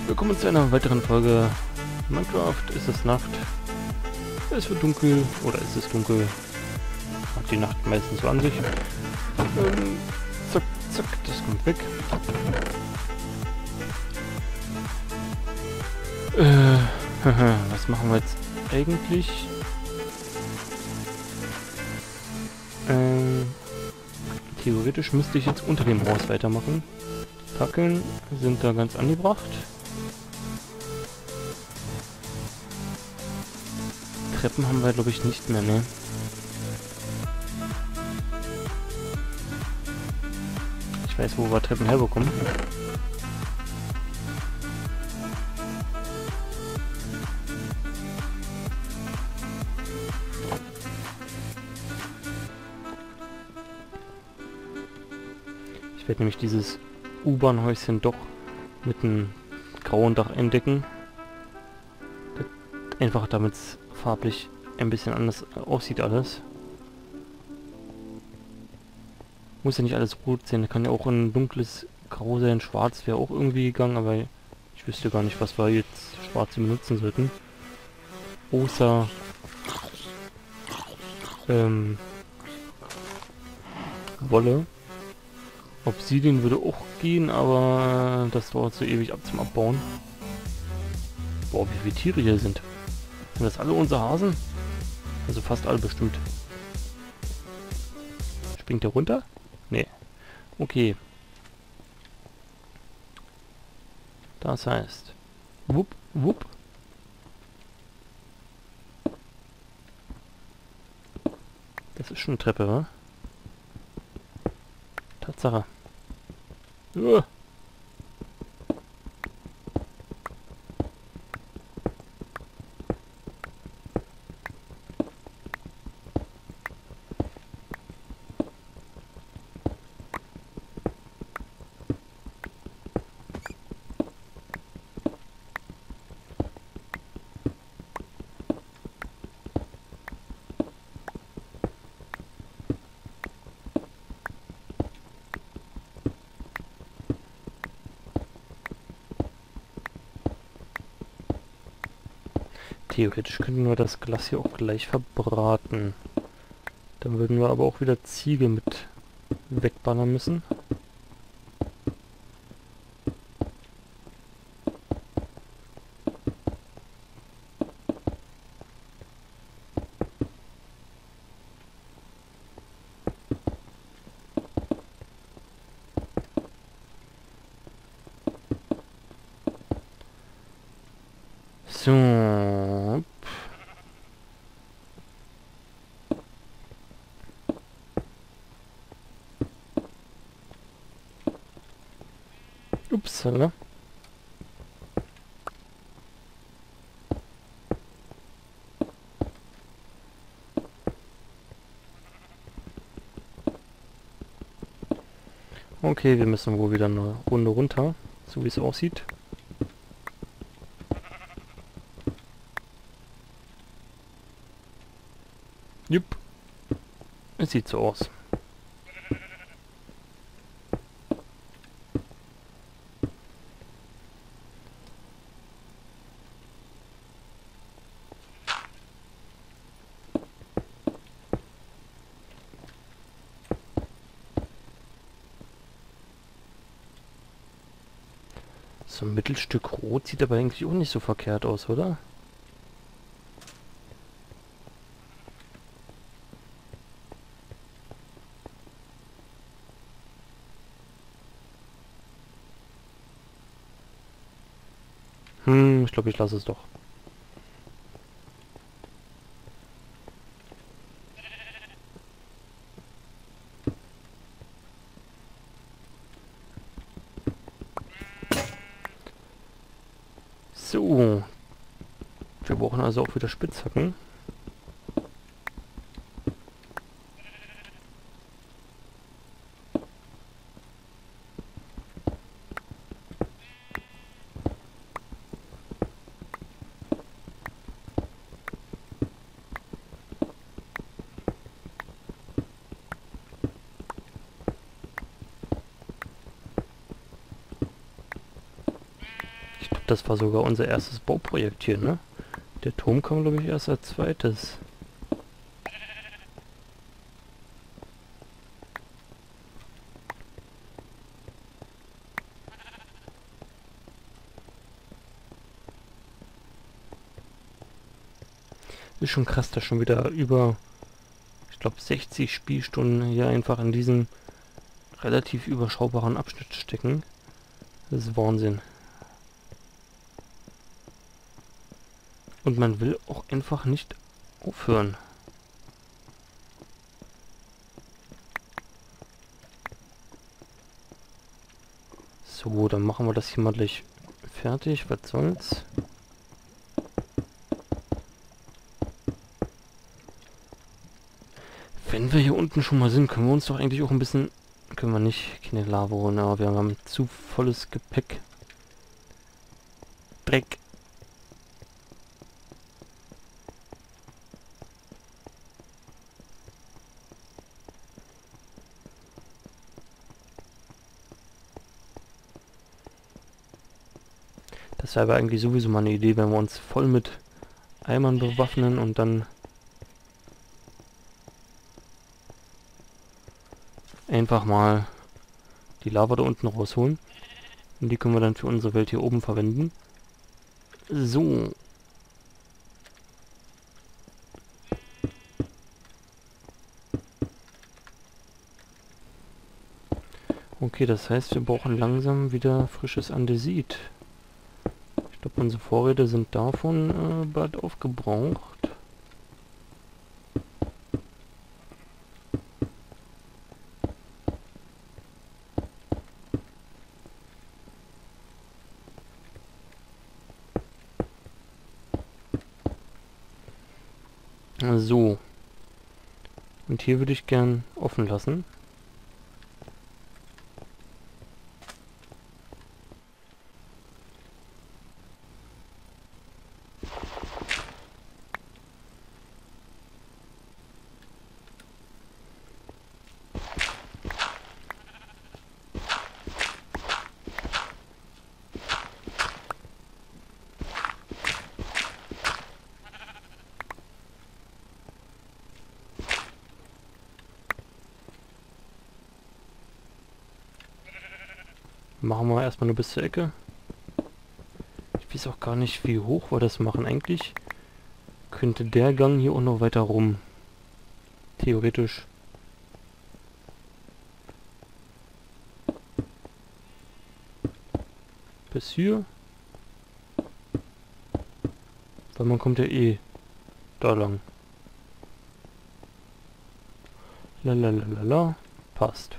Willkommen zu einer weiteren Folge Minecraft. Es ist Nacht. Es wird dunkel. Oder es ist dunkel. Hat die Nacht meistens so an sich. Zack, zack, das kommt weg. Was machen wir jetzt eigentlich? Theoretisch müsste ich jetzt unter dem Haus weitermachen. Fackeln sind da ganz angebracht. Treppen haben wir, glaube ich, nicht mehr, ne? Ich weiß, wo wir Treppen herbekommen. Ich werde nämlich dieses U-Bahn-Häuschen doch mit einem grauen Dach entdecken. Einfach damit es farblich ein bisschen anders aussieht alles. Muss ja nicht alles rot sein, kann ja auch ein dunkles Grau sein, schwarz wäre auch irgendwie gegangen, aber ich wüsste gar nicht, was wir jetzt schwarz benutzen sollten. Außer Wolle. Obsidian würde auch gehen, aber das dauert so ewig ab zum Abbauen. Boah, wie viele Tiere hier sind. Sind das alle unsere Hasen? Also fast alle bestimmt. Springt der runter? Nee. Okay. Das heißt... Wupp, wupp. Das ist schon eine Treppe, wa? Tatsache. Theoretisch könnten wir das Glas hier auch gleich verbraten. Dann würden wir aber auch wieder Ziegel mit wegballern müssen. So. Upsala. Okay, wir müssen wohl wieder eine Runde runter, so wie es aussieht. Jupp. Es sieht so aus. So ein Mittelstück Rot sieht aber eigentlich auch nicht so verkehrt aus, oder? Ich glaube, ich lasse es doch. So. Wir brauchen also auch wieder Spitzhacken. das war sogar unser erstes Bauprojekt hier, ne? Der Turm kam, glaube ich, erst als zweites. Ist schon krass, dass schon wieder über, ich glaube, 60 Spielstunden hier einfach in diesem relativ überschaubaren Abschnitt stecken. Das ist Wahnsinn. Und man will auch einfach nicht aufhören. So, dann machen wir das hier mal gleich fertig. Was soll's? Wenn wir hier unten schon mal sind, können wir uns doch eigentlich auch ein bisschen... Können wir nicht, keine Lava holen, aber wir haben zu volles Gepäck. Dreck. Das wäre aber eigentlich sowieso mal eine Idee, wenn wir uns voll mit Eimern bewaffnen und dann einfach mal die Lava da unten rausholen. Und die können wir dann für unsere Welt hier oben verwenden. So. Okay, das heißt, wir brauchen langsam wieder frisches Andesit. Ich glaube, unsere Vorräte sind davon bald aufgebraucht. So. Und hier würde ich gern offen lassen. Machen wir erstmal nur bis zur Ecke. Ich weiß auch gar nicht, wie hoch wir das machen. Eigentlich könnte der Gang hier auch noch weiter rum. Theoretisch. Bis hier. Weil man kommt ja eh da lang. Lalalala. Passt.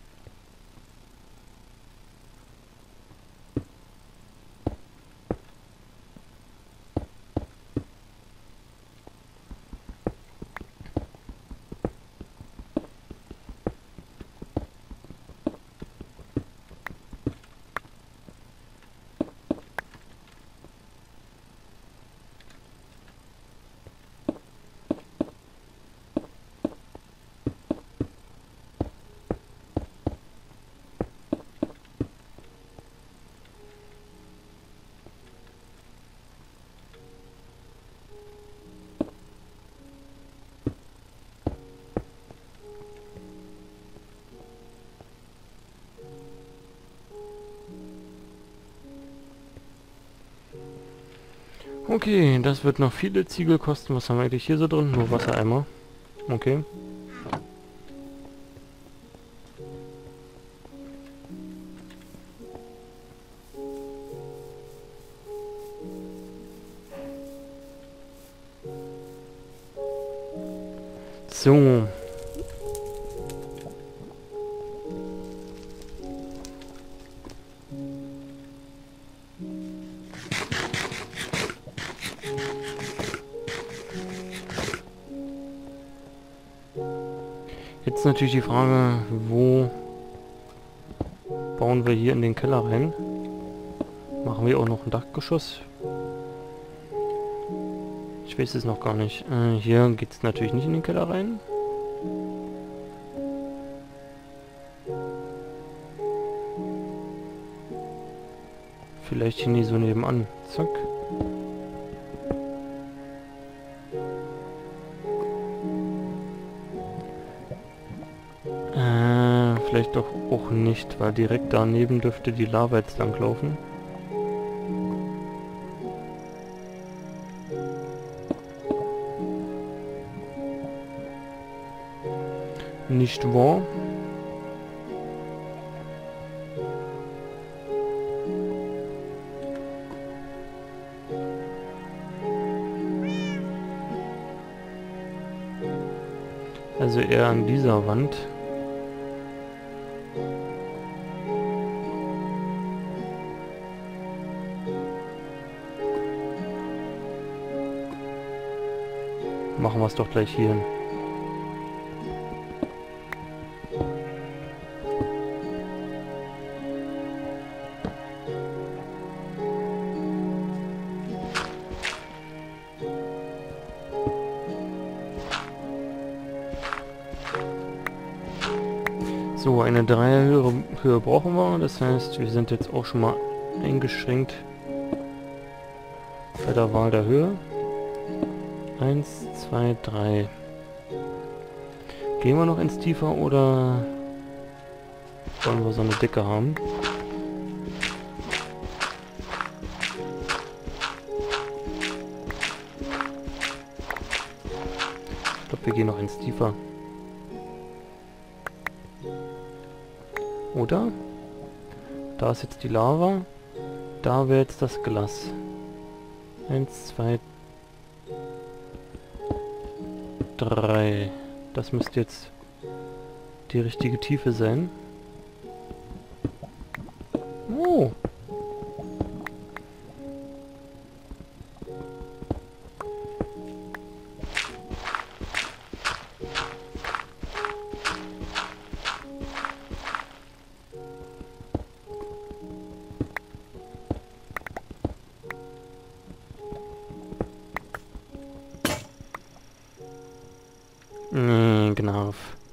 Okay, das wird noch viele Ziegel kosten. Was haben wir eigentlich hier so drin? Nur Wassereimer. Okay. So. Jetzt natürlich die Frage, wo bauen wir hier in den Keller rein? Machen wir auch noch ein Dachgeschoss? Ich weiß es noch gar nicht. Hier geht es natürlich nicht in den Keller rein. Vielleicht hier nie so nebenan. Zack. Vielleicht doch auch nicht, weil direkt daneben dürfte die Lava jetzt langlaufen. Nicht wahr? Also eher an dieser Wand. Machen wir es doch gleich hier hin. So, eine Dreierhöhe brauchen wir. Das heißt, wir sind jetzt auch schon mal eingeschränkt bei der Wahl der Höhe. 1, 2, 3. Gehen wir noch ins Tiefer oder wollen wir so eine Decke haben? Ich glaube, wir gehen noch ins Tiefer. Oder? Da ist jetzt die Lava. Da wäre jetzt das Glas. 1, 2, 3. Das müsste jetzt die richtige Tiefe sein. Oh! Genau.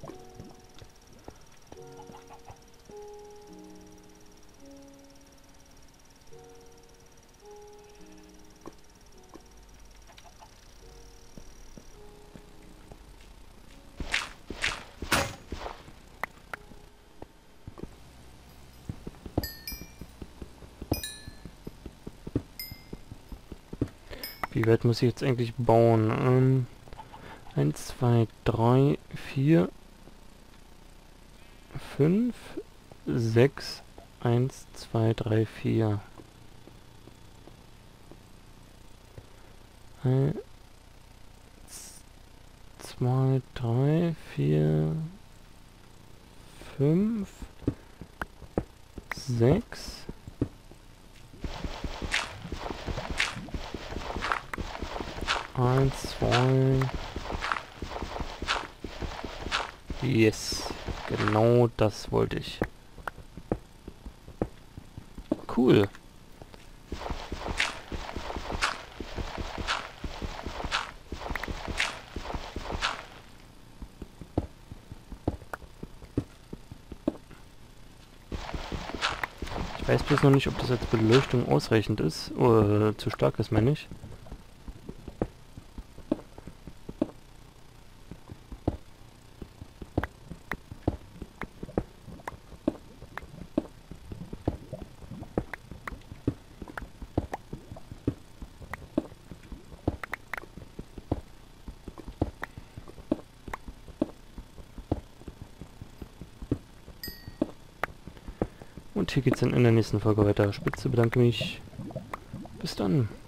Wie weit muss ich jetzt eigentlich bauen? 1, 2, 3, 4, 5, 6, 1, 2, 3, 4. 1, 2, 3, 4, 5, 6. 1, 2. Yes, genau das wollte ich. Cool. Ich weiß bloß noch nicht, ob das als Beleuchtung ausreichend ist, oder zu stark ist, meine ich. Und hier geht's dann in der nächsten Folge weiter. Spitze, bedanke mich. Bis dann.